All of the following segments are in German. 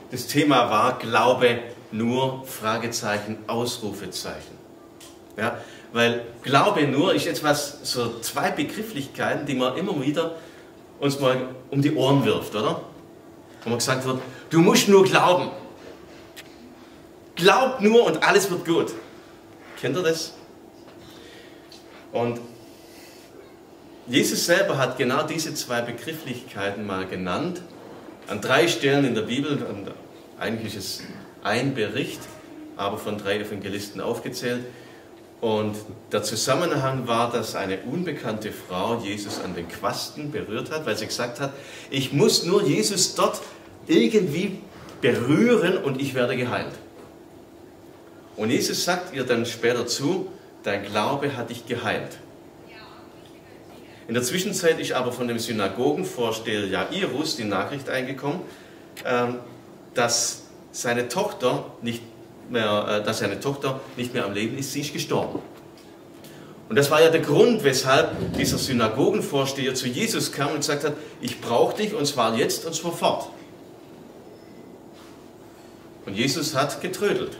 Das Thema war Glaube nur, Fragezeichen, Ausrufezeichen. Ja, weil Glaube nur ist etwas, so zwei Begrifflichkeiten, die man immer wieder uns mal um die Ohren wirft, oder? Wo man gesagt wird, du musst nur glauben. Glaub nur und alles wird gut. Kennt ihr das? Und Jesus selber hat genau diese zwei Begrifflichkeiten mal genannt, an 3 Stellen in der Bibel. Und eigentlich ist es ein Bericht, aber von 3 Evangelisten aufgezählt. Und der Zusammenhang war, dass eine unbekannte Frau Jesus an den Quasten berührt hat, weil sie gesagt hat, ich muss nur Jesus dort irgendwie berühren und ich werde geheilt. Und Jesus sagt ihr dann später zu, dein Glaube hat dich geheilt. In der Zwischenzeit ist aber von dem Synagogenvorsteher Jairus die Nachricht eingekommen, dass seine Tochter nicht mehr am Leben ist, sie ist gestorben. Und das war ja der Grund, weshalb dieser Synagogenvorsteher zu Jesus kam und gesagt hat, ich brauche dich und zwar jetzt und sofort. Und Jesus hat getrödelt.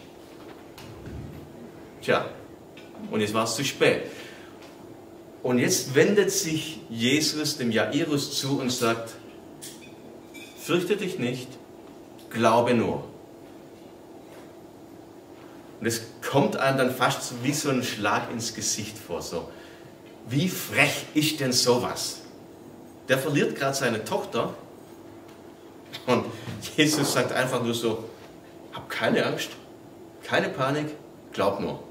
Tja, und jetzt war es zu spät. Und jetzt wendet sich Jesus dem Jairus zu und sagt, fürchte dich nicht, glaube nur. Und es kommt einem dann fast wie so ein Schlag ins Gesicht vor. So. Wie frech ist denn sowas? Der verliert gerade seine Tochter und Jesus sagt einfach nur so, hab keine Angst, keine Panik, glaub nur.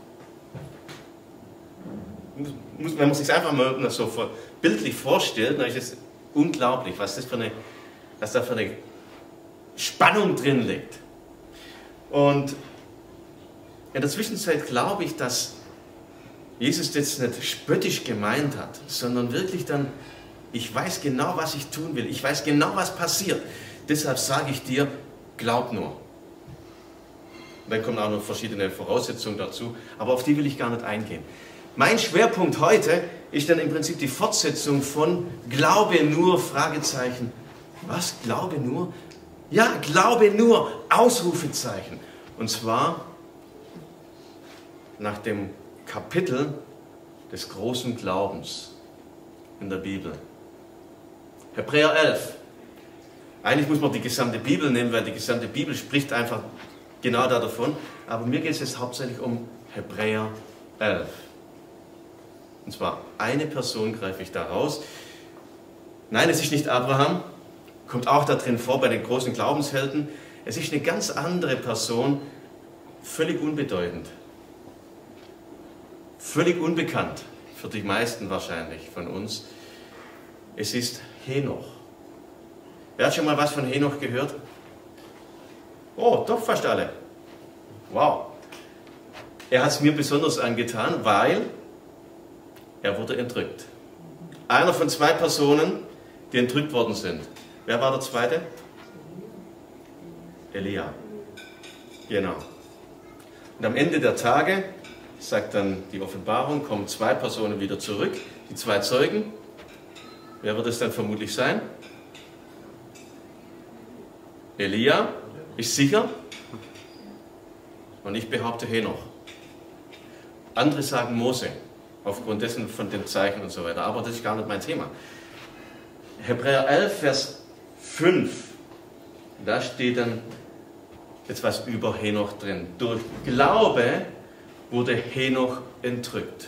Wenn man sich einfach mal so bildlich vorstellt, dann ist es unglaublich, was da für eine Spannung drin liegt. Und in der Zwischenzeit glaube ich, dass Jesus das nicht spöttisch gemeint hat, sondern wirklich dann, ich weiß genau, was ich tun will, ich weiß genau, was passiert. Deshalb sage ich dir, glaub nur. Und dann kommen auch noch verschiedene Voraussetzungen dazu, aber auf die will ich gar nicht eingehen. Mein Schwerpunkt heute ist dann im Prinzip die Fortsetzung von Glaube nur, Fragezeichen. Was? Glaube nur? Ja, Glaube nur, Ausrufezeichen. Und zwar nach dem Kapitel des großen Glaubens in der Bibel. Hebräer 11. Eigentlich muss man die gesamte Bibel nehmen, weil die gesamte Bibel spricht einfach genau davon. Aber mir geht es jetzt hauptsächlich um Hebräer 11. Und zwar eine Person greife ich da raus. Nein, es ist nicht Abraham, kommt auch da drin vor bei den großen Glaubenshelden. Es ist eine ganz andere Person, völlig unbedeutend. Völlig unbekannt, für die meisten wahrscheinlich von uns. Es ist Henoch. Wer hat schon mal was von Henoch gehört? Oh, doch fast alle. Wow. Er hat es mir besonders angetan, weil er wurde entrückt. Einer von 2 Personen, die entrückt worden sind. Wer war der zweite? Elia. Genau. Und am Ende der Tage, sagt dann die Offenbarung, kommen 2 Personen wieder zurück, die 2 Zeugen. Wer wird es dann vermutlich sein? Elia, ist sicher. Und ich behaupte Henoch. Andere sagen Mose, aufgrund dessen von den Zeichen und so weiter. Aber das ist gar nicht mein Thema. Hebräer 11, Vers 5, da steht dann jetzt was über Henoch drin. Durch Glaube wurde Henoch entrückt.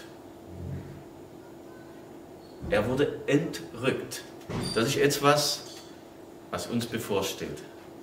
Er wurde entrückt. Das ist etwas, was uns bevorsteht.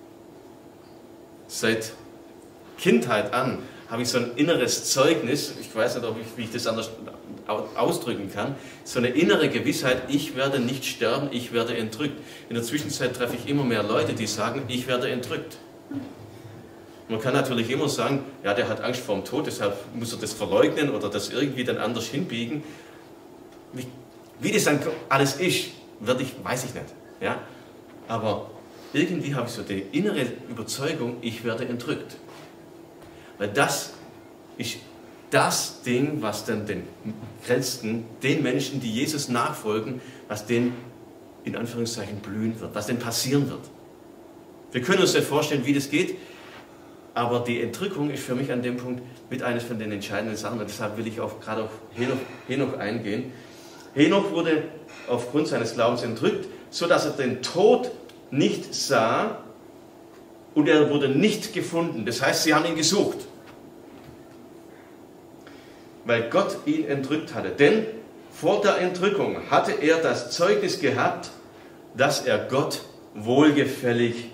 Seit Kindheit an habe ich so ein inneres Zeugnis, ich weiß nicht, wie ich das anders ausdrücken kann, so eine innere Gewissheit, ich werde nicht sterben, ich werde entrückt. In der Zwischenzeit treffe ich immer mehr Leute, die sagen, ich werde entrückt. Man kann natürlich immer sagen, ja, der hat Angst vor dem Tod, deshalb muss er das verleugnen oder das irgendwie dann anders hinbiegen. Wie das dann alles ist, weiß ich nicht. Ja? Aber irgendwie habe ich so die innere Überzeugung, ich werde entrückt. Weil das ist das Ding, was dann den Christen, den Menschen, die Jesus nachfolgen, was denen in Anführungszeichen blühen wird, was denen passieren wird. Wir können uns nicht vorstellen, wie das geht, aber die Entrückung ist für mich an dem Punkt mit eines von den entscheidenden Sachen. Und deshalb will ich auch gerade auf Henoch eingehen. Henoch wurde aufgrund seines Glaubens entrückt, sodass er den Tod nicht sah und er wurde nicht gefunden. Das heißt, sie haben ihn gesucht, weil Gott ihn entrückt hatte. Denn vor der Entrückung hatte er das Zeugnis gehabt, dass er Gott wohlgefällig,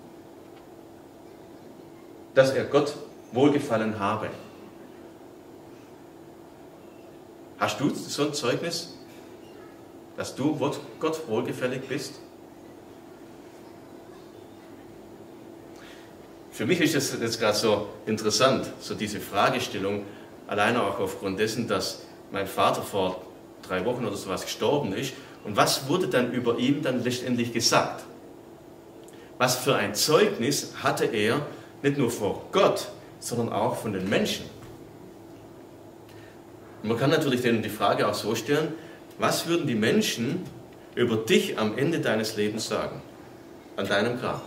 dass er Gott wohlgefallen habe. Hast du so ein Zeugnis, dass du Gott wohlgefällig bist? Für mich ist das jetzt gerade so interessant, so diese Fragestellung, alleine auch aufgrund dessen, dass mein Vater vor 3 Wochen oder sowas gestorben ist. Und was wurde dann über ihn dann letztendlich gesagt? Was für ein Zeugnis hatte er, nicht nur vor Gott, sondern auch von den Menschen? Und man kann natürlich dann die Frage auch so stellen, was würden die Menschen über dich am Ende deines Lebens sagen, an deinem Grab?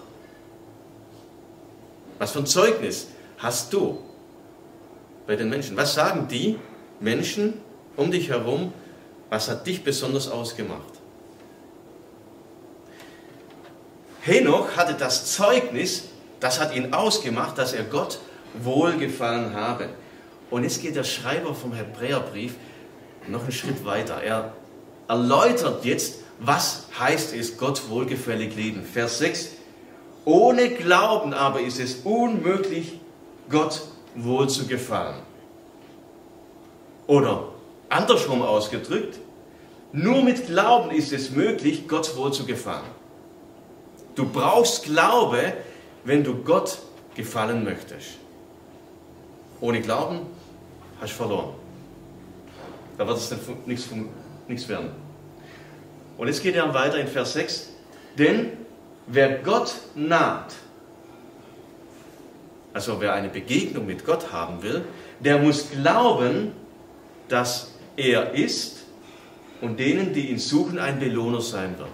Was für ein Zeugnis hast du bei den Menschen? Was sagen die Menschen um dich herum? Was hat dich besonders ausgemacht? Henoch hatte das Zeugnis, das hat ihn ausgemacht, dass er Gott wohlgefallen habe. Und jetzt geht der Schreiber vom Hebräerbrief noch einen Schritt weiter. Er erläutert jetzt, was heißt es, Gott wohlgefällig lieben. Vers 6. Ohne Glauben aber ist es unmöglich, Gott wohl zu gefallen. Oder andersrum ausgedrückt, nur mit Glauben ist es möglich, Gott wohl zu gefallen. Du brauchst Glaube, wenn du Gott gefallen möchtest. Ohne Glauben hast du verloren. Da wird es nichts werden. Und jetzt geht er weiter in Vers 6. Denn wer Gott naht, also wer eine Begegnung mit Gott haben will, der muss glauben, dass er ist und denen, die ihn suchen, ein Belohner sein wird.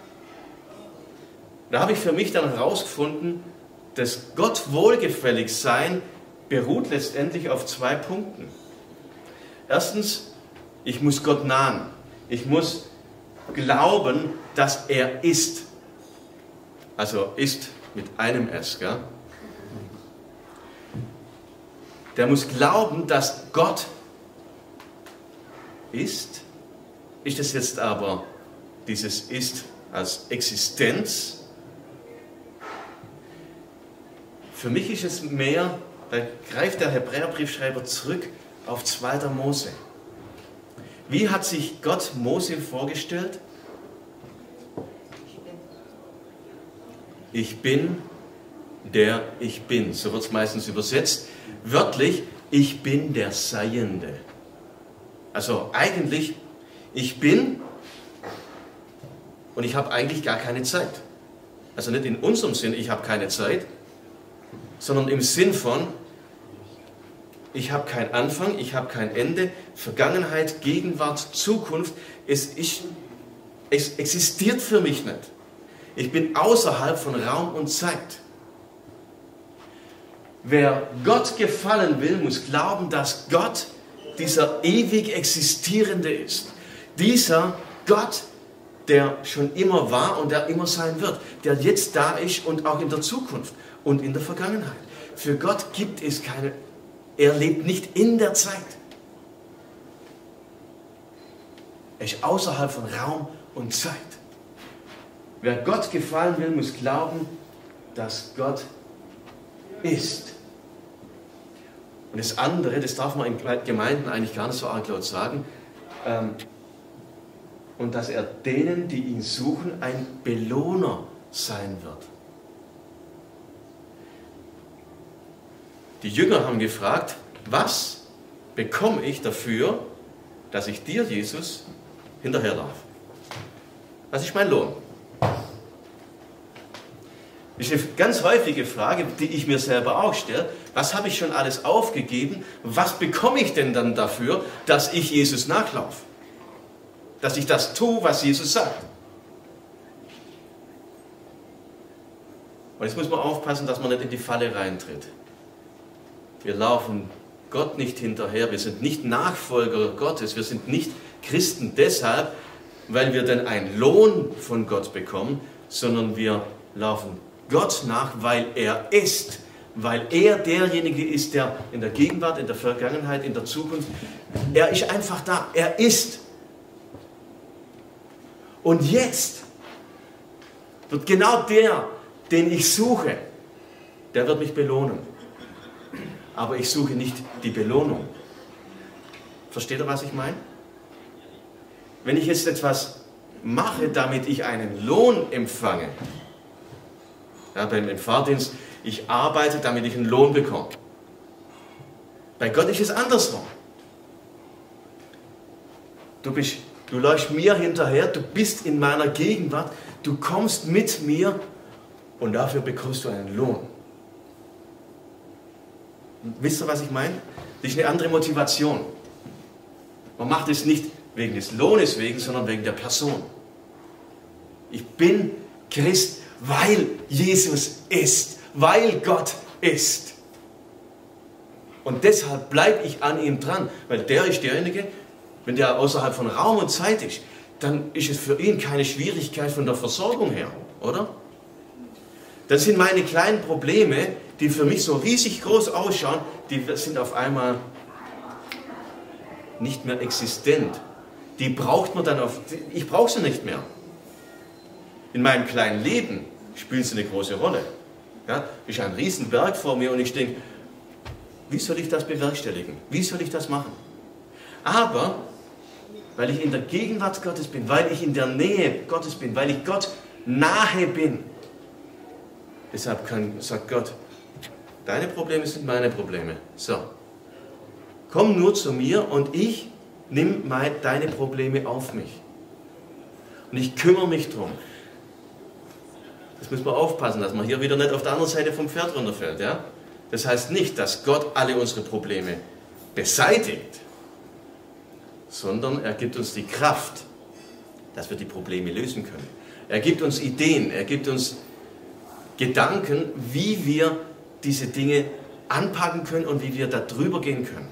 Da habe ich für mich dann herausgefunden, dass Gott wohlgefällig sein beruht letztendlich auf 2 Punkten. Erstens, ich muss Gott nahen. Ich muss glauben, dass er ist. Also ist mit einem S, gell? Der muss glauben, dass Gott ist. Ist es jetzt aber dieses Ist als Existenz? Für mich ist es mehr, da greift der Hebräerbriefschreiber zurück auf 2. Mose. Wie hat sich Gott Mose vorgestellt? Ich bin, der ich bin. So wird es meistens übersetzt. Wörtlich, ich bin der Seiende. Also eigentlich, ich bin und ich habe eigentlich gar keine Zeit. Also nicht in unserem Sinn, ich habe keine Zeit, sondern im Sinn von, ich habe keinen Anfang, ich habe kein Ende, Vergangenheit, Gegenwart, Zukunft, es existiert für mich nicht. Ich bin außerhalb von Raum und Zeit. Wer Gott gefallen will, muss glauben, dass Gott dieser ewig Existierende ist. Dieser Gott, der schon immer war und der immer sein wird, der jetzt da ist und auch in der Zukunft und in der Vergangenheit. Für Gott gibt es keine, er lebt nicht in der Zeit. Er ist außerhalb von Raum und Zeit. Wer Gott gefallen will, muss glauben, dass Gott ist. Und das andere, das darf man in Gemeinden eigentlich gar nicht so arg laut sagen, und dass er denen, die ihn suchen, ein Belohner sein wird. Die Jünger haben gefragt, was bekomme ich dafür, dass ich dir, Jesus, hinterherlaufe? Was ist mein Lohn? Das ist eine ganz häufige Frage, die ich mir selber auch stelle. Was habe ich schon alles aufgegeben? Was bekomme ich denn dann dafür, dass ich Jesus nachlaufe? Dass ich das tue, was Jesus sagt? Und jetzt muss man aufpassen, dass man nicht in die Falle reintritt. Wir laufen Gott nicht hinterher, wir sind nicht Nachfolger Gottes, wir sind nicht Christen deshalb, weil wir dann einen Lohn von Gott bekommen, sondern wir laufen Gott nach, weil er ist. Weil er derjenige ist, der in der Gegenwart, in der Vergangenheit, in der Zukunft, er ist einfach da, er ist. Und jetzt wird genau der, den ich suche, der wird mich belohnen. Aber ich suche nicht die Belohnung. Versteht ihr, was ich meine? Wenn ich jetzt etwas mache, damit ich einen Lohn empfange, ja, beim Fahrdienst, ich arbeite, damit ich einen Lohn bekomme. Bei Gott ist es andersrum. Du läufst mir hinterher, du bist in meiner Gegenwart, du kommst mit mir und dafür bekommst du einen Lohn. Wisst ihr, was ich meine? Das ist eine andere Motivation. Man macht es nicht wegen des Lohnes wegen, sondern wegen der Person. Ich bin Christ, weil Jesus ist, weil Gott ist. Und deshalb bleibe ich an ihm dran, weil der ist derjenige, wenn der außerhalb von Raum und Zeit ist, dann ist es für ihn keine Schwierigkeit von der Versorgung her, oder? Das sind meine kleinen Probleme, die für mich so riesig groß ausschauen, die sind auf einmal nicht mehr existent. Die braucht man dann ich brauche sie nicht mehr. In meinem kleinen Leben spielen sie eine große Rolle. Ja, ist ein Riesenberg vor mir und ich denke, wie soll ich das bewerkstelligen? Wie soll ich das machen? Aber, weil ich in der Gegenwart Gottes bin, weil ich in der Nähe Gottes bin, weil ich Gott nahe bin, deshalb sagt Gott, deine Probleme sind meine Probleme. So, komm nur zu mir und ich nehme deine Probleme auf mich. Und ich kümmere mich drum. Das müssen wir aufpassen, dass man hier wieder nicht auf der anderen Seite vom Pferd runterfällt. Ja? Das heißt nicht, dass Gott alle unsere Probleme beseitigt, sondern er gibt uns die Kraft, dass wir die Probleme lösen können. Er gibt uns Ideen, er gibt uns Gedanken, wie wir diese Dinge anpacken können und wie wir da drüber gehen können.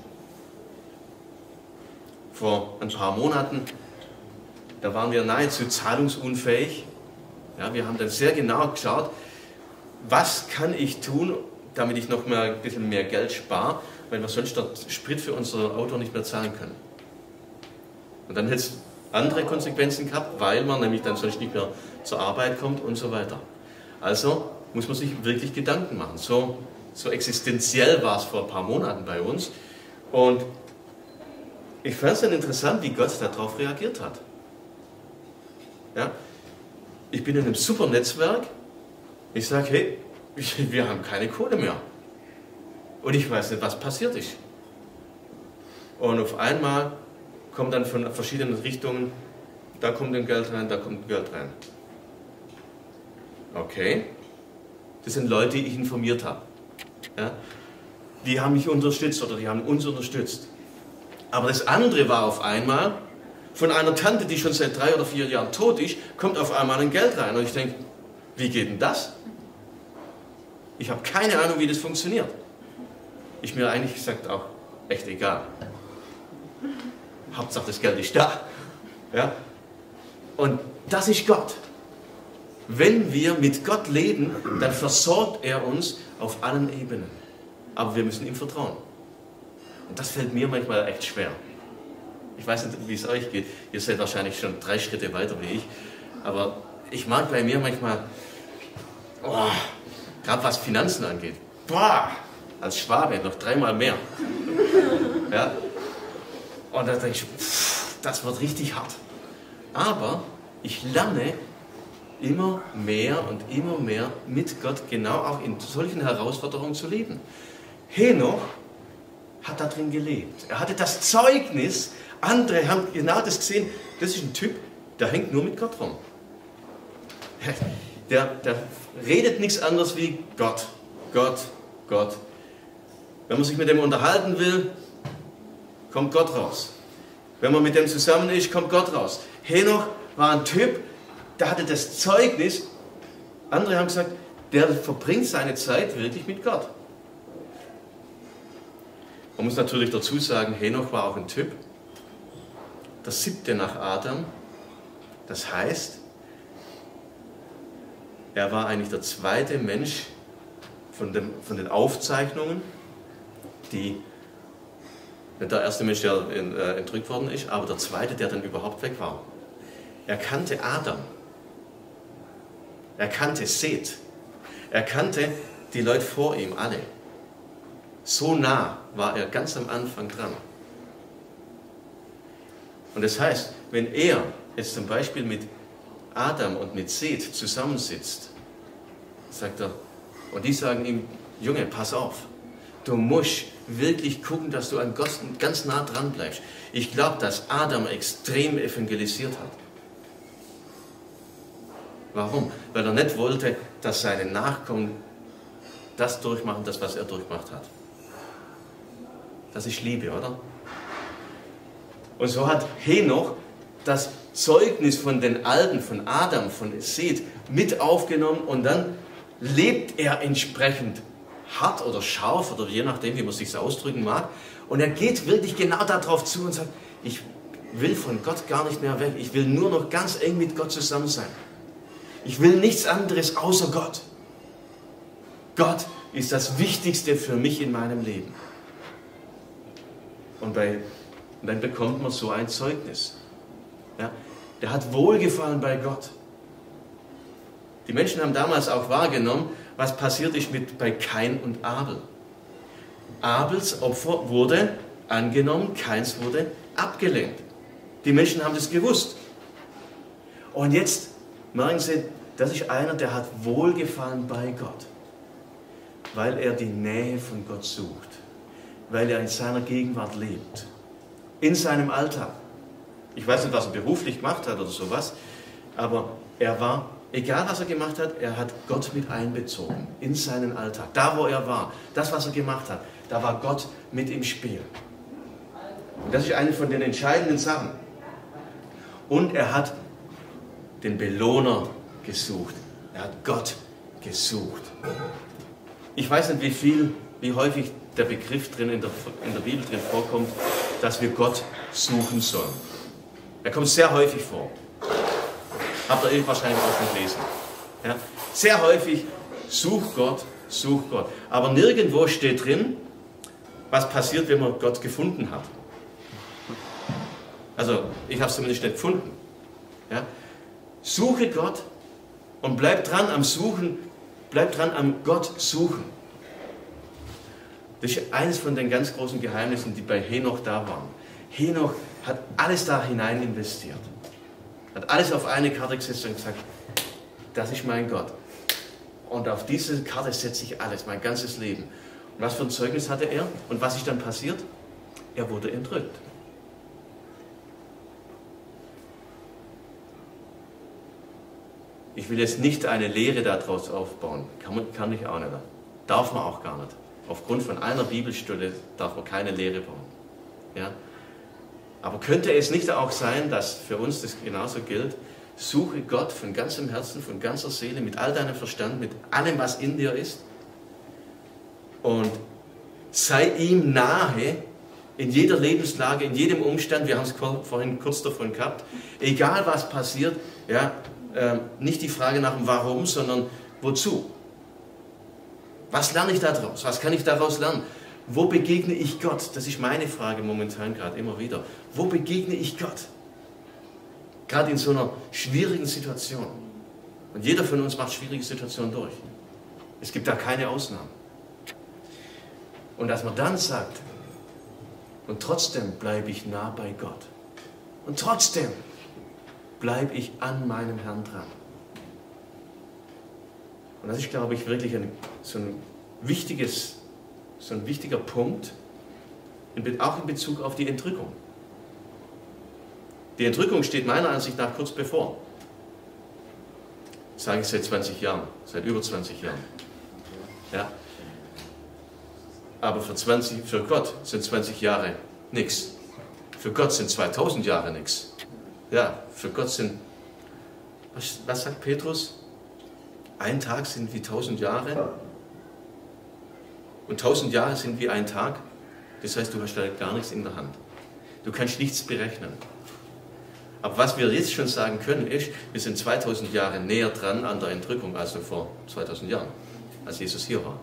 Vor ein paar Monaten, da waren wir nahezu zahlungsunfähig. Ja, wir haben dann sehr genau geschaut, was kann ich tun, damit ich noch mal ein bisschen mehr Geld spare, weil wir sonst dort Sprit für unser Auto nicht mehr zahlen können. Und dann hätte es andere Konsequenzen gehabt, weil man nämlich dann sonst nicht mehr zur Arbeit kommt und so weiter. Also muss man sich wirklich Gedanken machen. So existenziell war es vor ein paar Monaten bei uns. Und ich fand es dann interessant, wie Gott darauf reagiert hat. Ja? Ich bin in einem super Netzwerk. Ich sage, hey, wir haben keine Kohle mehr. Und ich weiß nicht, was passiert ist. Und auf einmal kommt dann von verschiedenen Richtungen, da kommt ein Geld rein, da kommt ein Geld rein. Okay. Das sind Leute, die ich informiert habe. Ja? Die haben mich unterstützt oder die haben uns unterstützt. Aber das andere war auf einmal, von einer Tante, die schon seit 3 oder 4 Jahren tot ist, kommt auf einmal ein Geld rein. Und ich denke, wie geht denn das? Ich habe keine Ahnung, wie das funktioniert. Ist mir eigentlich gesagt auch echt egal. Hauptsache das Geld ist da. Ja? Und das ist Gott. Wenn wir mit Gott leben, dann versorgt er uns auf allen Ebenen. Aber wir müssen ihm vertrauen. Und das fällt mir manchmal echt schwer. Ich weiß nicht, wie es euch geht. Ihr seid wahrscheinlich schon 3 Schritte weiter wie ich. Aber ich mag bei mir manchmal, gerade was Finanzen angeht, als Schwabe noch 3-mal mehr. Ja? Und da denke ich, das wird richtig hart. Aber ich lerne immer mehr und immer mehr mit Gott genau auch in solchen Herausforderungen zu leben. Henoch hat da drin gelebt. Er hatte das Zeugnis, andere haben genau das gesehen, das ist ein Typ, der hängt nur mit Gott rum. Der redet nichts anderes wie Gott, Gott, Gott. Wenn man sich mit dem unterhalten will, kommt Gott raus. Wenn man mit dem zusammen ist, kommt Gott raus. Henoch war ein Typ, der hatte das Zeugnis, andere haben gesagt, der verbringt seine Zeit wirklich mit Gott. Man muss natürlich dazu sagen, Henoch war auch ein Typ, der 7. nach Adam. Das heißt, er war eigentlich der 2. Mensch von den Aufzeichnungen, die nicht der 1. Mensch, der entrückt worden ist, aber der 2., der dann überhaupt weg war. Er kannte Adam. Er kannte Seth. Er kannte die Leute vor ihm alle. So nah war er ganz am Anfang dran. Und das heißt, wenn er jetzt zum Beispiel mit Adam und mit Seth zusammensitzt, sagt er, und die sagen ihm, Junge, pass auf, du musst wirklich gucken, dass du an Gott ganz nah dran bleibst. Ich glaube, dass Adam extrem evangelisiert hat. Warum? Weil er nicht wollte, dass seine Nachkommen das durchmachen, das, was er durchgemacht hat. Das ist Liebe, oder? Und so hat Henoch das Zeugnis von den Alten, von Adam, von Seth mit aufgenommen und dann lebt er entsprechend hart oder scharf oder je nachdem, wie man es sich ausdrücken mag. Und er geht wirklich genau darauf zu und sagt, ich will von Gott gar nicht mehr weg. Ich will nur noch ganz eng mit Gott zusammen sein. Ich will nichts anderes außer Gott. Gott ist das Wichtigste für mich in meinem Leben. Und dann bekommt man so ein Zeugnis. Ja? Der hat Wohlgefallen bei Gott. Die Menschen haben damals auch wahrgenommen, was passiert ist bei Kain und Abel. Abels Opfer wurde angenommen, Kains wurde abgelehnt. Die Menschen haben das gewusst. Und jetzt merken sie, das ist einer, der hat Wohlgefallen bei Gott, weil er die Nähe von Gott sucht, weil er in seiner Gegenwart lebt, in seinem Alltag. Ich weiß nicht, was er beruflich gemacht hat oder sowas, aber er war, egal was er gemacht hat, er hat Gott mit einbezogen in seinen Alltag. Da, wo er war, das, was er gemacht hat, da war Gott mit im Spiel. Und das ist eine von den entscheidenden Sachen. Und er hat den Belohner gesucht. Er hat Gott gesucht. Ich weiß nicht, wie häufig der Begriff drin in der Bibel drin vorkommt, dass wir Gott suchen sollen. Er kommt sehr häufig vor. Habt ihr wahrscheinlich auch schon gelesen. Ja? Sehr häufig, such Gott, such Gott. Aber nirgendwo steht drin, was passiert, wenn man Gott gefunden hat. Also, ich habe es zumindest nicht gefunden. Ja? Suche Gott und bleib dran am Suchen, bleib dran am Gott suchen. Das ist eines von den ganz großen Geheimnissen, die bei Henoch da waren. Henoch hat alles da hinein investiert. Hat alles auf eine Karte gesetzt und gesagt, das ist mein Gott. Und auf diese Karte setze ich alles, mein ganzes Leben. Und was für ein Zeugnis hatte er? Und was ist dann passiert? Er wurde entrückt. Ich will jetzt nicht eine Lehre daraus aufbauen. Kann ich auch nicht. Darf man auch gar nicht. Aufgrund von einer Bibelstelle darf man keine Lehre bauen. Ja? Aber könnte es nicht auch sein, dass für uns das genauso gilt? Suche Gott von ganzem Herzen, von ganzer Seele, mit all deinem Verstand, mit allem, was in dir ist. Und sei ihm nahe in jeder Lebenslage, in jedem Umstand. Wir haben es vorhin kurz davon gehabt. Egal was passiert, ja, nicht die Frage nach dem Warum, sondern wozu? Was lerne ich daraus? Was kann ich daraus lernen? Wo begegne ich Gott? Das ist meine Frage momentan gerade immer wieder. Wo begegne ich Gott? Gerade in so einer schwierigen Situation. Und jeder von uns macht schwierige Situationen durch. Es gibt da keine Ausnahmen. Und dass man dann sagt, und trotzdem bleibe ich nah bei Gott. Und trotzdem bleibe ich an meinem Herrn dran. Und das ist, glaube ich, wirklich so ein wichtiger Punkt, auch in Bezug auf die Entrückung. Die Entrückung steht meiner Ansicht nach kurz bevor. Das sage ich seit 20 Jahren, seit über 20 Jahren. Ja. Aber für Gott sind 20 Jahre nichts. Für Gott sind 2000 Jahre nichts. Ja, für Gott sind, was sagt Petrus? ein Tag sind wie 1000 Jahre und 1000 Jahre sind wie ein Tag. Das heißt, du hast da gar nichts in der Hand. Du kannst nichts berechnen. Aber was wir jetzt schon sagen können, ist, wir sind 2000 Jahre näher dran an der Entrückung als noch vor 2000 Jahren, als Jesus hier war.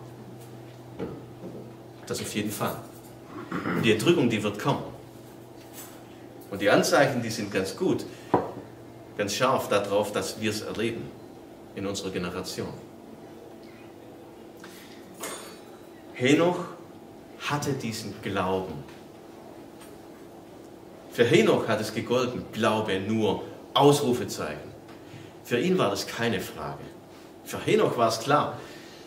Das auf jeden Fall. Und die Entrückung, die wird kommen. Und die Anzeichen, die sind ganz gut, ganz scharf darauf, dass wir es erleben in unserer Generation. Henoch hatte diesen Glauben. Für Henoch hat es gegolten, Glaube nur, Ausrufezeichen. Für ihn war das keine Frage. Für Henoch war es klar,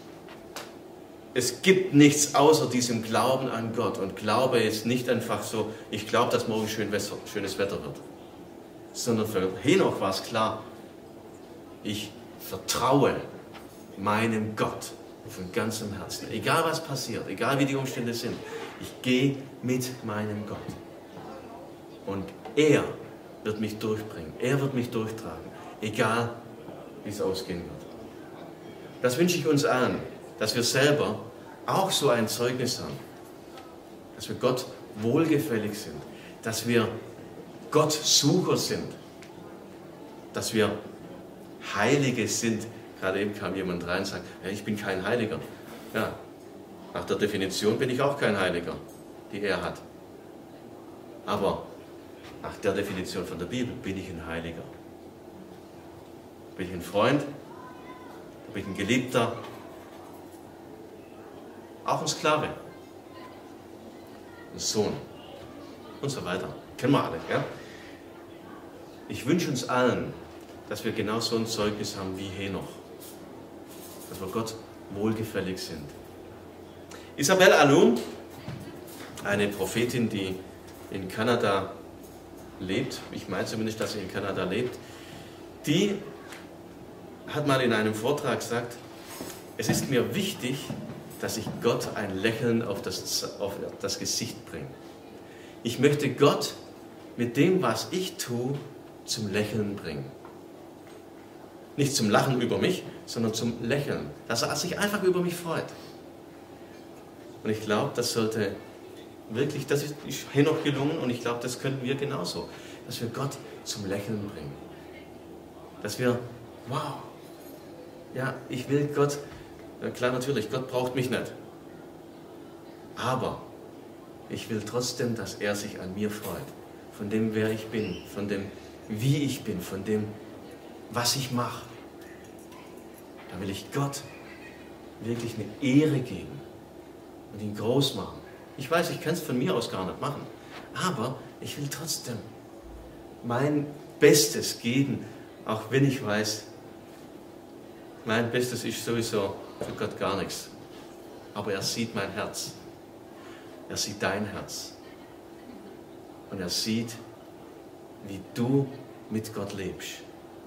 es gibt nichts außer diesem Glauben an Gott. Und Glaube ist nicht einfach so, ich glaube, dass morgen schönes Wetter wird. Sondern für Henoch war es klar, ich vertraue meinem Gott von ganzem Herzen. Egal was passiert, egal wie die Umstände sind, ich gehe mit meinem Gott. Und er wird mich durchbringen, er wird mich durchtragen, egal wie es ausgehen wird. Das wünsche ich uns allen, dass wir selber auch so ein Zeugnis haben, dass wir Gott wohlgefällig sind, dass wir Gottsucher sind, dass wir Heilige sind. Gerade eben kam jemand rein und sagt, ja, ich bin kein Heiliger. Ja, nach der Definition bin ich auch kein Heiliger, die er hat. Aber nach der Definition von der Bibel bin ich ein Heiliger. Bin ich ein Freund, bin ich ein Geliebter, auch ein Sklave, ein Sohn und so weiter. Kennen wir alle, ja? Ich wünsche uns allen, dass wir genau so ein Zeugnis haben wie Henoch. Dass wir Gott wohlgefällig sind. Isabel Allum, eine Prophetin, die in Kanada lebt, ich meine zumindest, dass sie in Kanada lebt, die hat mal in einem Vortrag gesagt, es ist mir wichtig, dass ich Gott ein Lächeln auf das Gesicht bringe. Ich möchte Gott mit dem, was ich tue, zum Lächeln bringen. Nicht zum Lachen über mich, sondern zum Lächeln, dass er sich einfach über mich freut. Und ich glaube, das sollte wirklich, das ist Henoch gelungen und ich glaube, das können wir genauso, dass wir Gott zum Lächeln bringen. Dass wir, wow, ja, ich will Gott, klar natürlich, Gott braucht mich nicht. Aber ich will trotzdem, dass er sich an mir freut. Von dem, wer ich bin, von dem, wie ich bin, von dem, was ich mache. Da will ich Gott wirklich eine Ehre geben und ihn groß machen. Ich weiß, ich kann es von mir aus gar nicht machen, aber ich will trotzdem mein Bestes geben, auch wenn ich weiß, mein Bestes ist sowieso für Gott gar nichts. Aber er sieht mein Herz. Er sieht dein Herz. Und er sieht, wie du mit Gott lebst.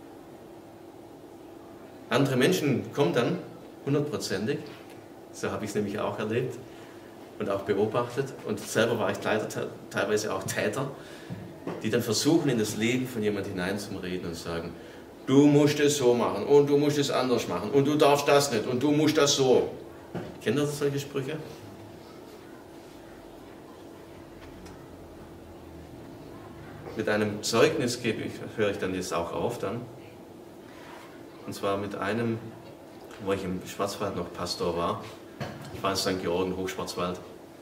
Andere Menschen kommen dann hundertprozentig, so habe ich es nämlich auch erlebt und auch beobachtet und selber war ich leider teilweise auch Täter, die dann versuchen, in das Leben von jemandem hineinzureden und sagen, du musst es so machen und du musst es anders machen und du darfst das nicht und du musst das so. Kennt ihr solche Sprüche? Mit einem Zeugnis höre ich dann jetzt auch auf dann. Und zwar mit einem, wo ich im Schwarzwald noch Pastor war. Ich war in St. Georgen, Hochschwarzwald.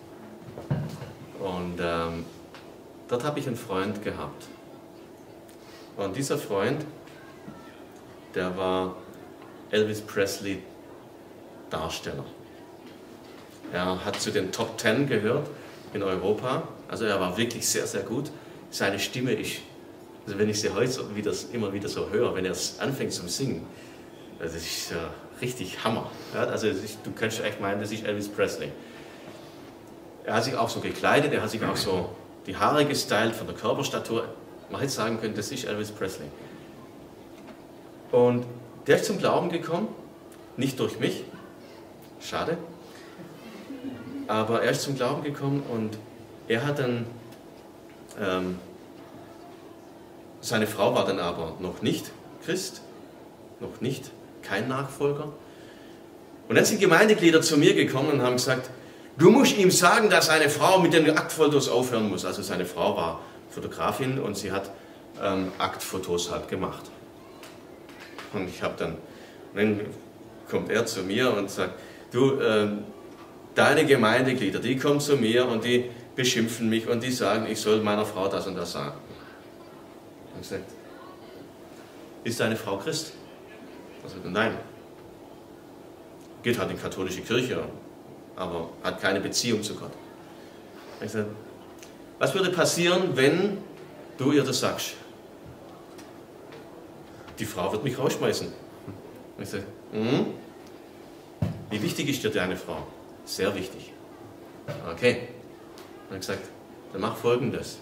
Und dort habe ich einen Freund gehabt. Und dieser Freund, der war Elvis Presley Darsteller. Er hat zu den Top 10 gehört in Europa. Also er war wirklich sehr, sehr gut. Seine Stimme ist, also wenn ich sie heute immer wieder so höre, wenn er anfängt zum Singen, das ist richtig Hammer. Ja, also du kannst echt meinen, das ist Elvis Presley. Er hat sich auch so gekleidet, er hat sich auch so die Haare gestylt von der Körperstatur. Man hätte sagen können, das ist Elvis Presley. Und der ist zum Glauben gekommen, nicht durch mich, schade, aber er ist zum Glauben gekommen und er hat dann, seine Frau war dann aber noch nicht Christ, noch nicht kein Nachfolger. Und dann sind Gemeindeglieder zu mir gekommen und haben gesagt, du musst ihm sagen, dass seine Frau mit den Aktfotos aufhören muss. Also seine Frau war Fotografin und sie hat Aktfotos halt gemacht. Und dann kommt er zu mir und sagt, du, deine Gemeindeglieder, die kommen zu mir und die beschimpfen mich und die sagen, ich soll meiner Frau das und das sagen. Und ich sage, ist deine Frau Christ? Er sagt, nein. Geht halt in die katholische Kirche, aber hat keine Beziehung zu Gott. Ich sage, was würde passieren, wenn du ihr das sagst? Die Frau wird mich rausschmeißen. Ich sage, wie wichtig ist dir deine Frau? Sehr wichtig. Okay. Dann habe ich gesagt, dann mach Folgendes.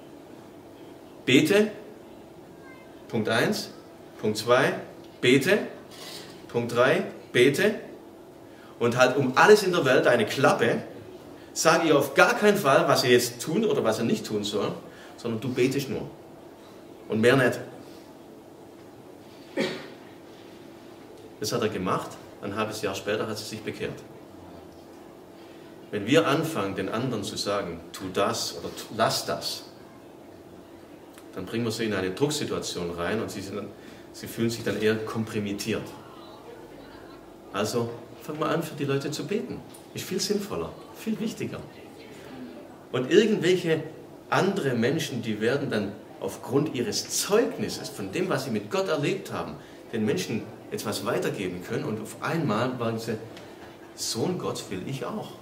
Bete, Punkt 1, Punkt 2, bete, Punkt 3, bete und halt um alles in der Welt eine Klappe, sage ihr auf gar keinen Fall, was ihr jetzt tun oder was ihr nicht tun soll, sondern du betest nur. Und mehr nicht. Das hat er gemacht, ein halbes Jahr später hat sie sich bekehrt. Wenn wir anfangen, den anderen zu sagen, tu das oder lass das, dann bringen wir sie in eine Drucksituation rein und sie fühlen sich dann eher kompromittiert. Also fang mal an, für die Leute zu beten. Ist viel sinnvoller, viel wichtiger. Und irgendwelche andere Menschen, die werden dann aufgrund ihres Zeugnisses, von dem, was sie mit Gott erlebt haben, den Menschen etwas weitergeben können und auf einmal sagen sie, Sohn Gott will ich auch.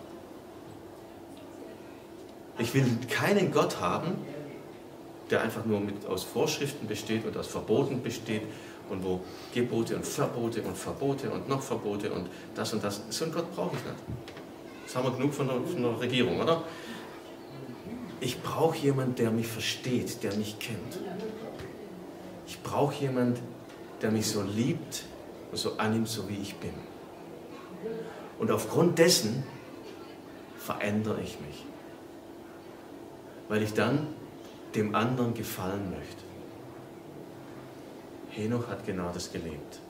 Ich will keinen Gott haben, der einfach nur aus Vorschriften besteht und aus Verboten besteht und wo Gebote und Verbote und noch Verbote und das. So einen Gott brauche ich nicht. Das haben wir genug von der Regierung, oder? Ich brauche jemanden, der mich versteht, der mich kennt. Ich brauche jemanden, der mich so liebt und so annimmt, so wie ich bin. Und aufgrund dessen verändere ich mich. Weil ich dann dem anderen gefallen möchte. Henoch hat genau das gelebt.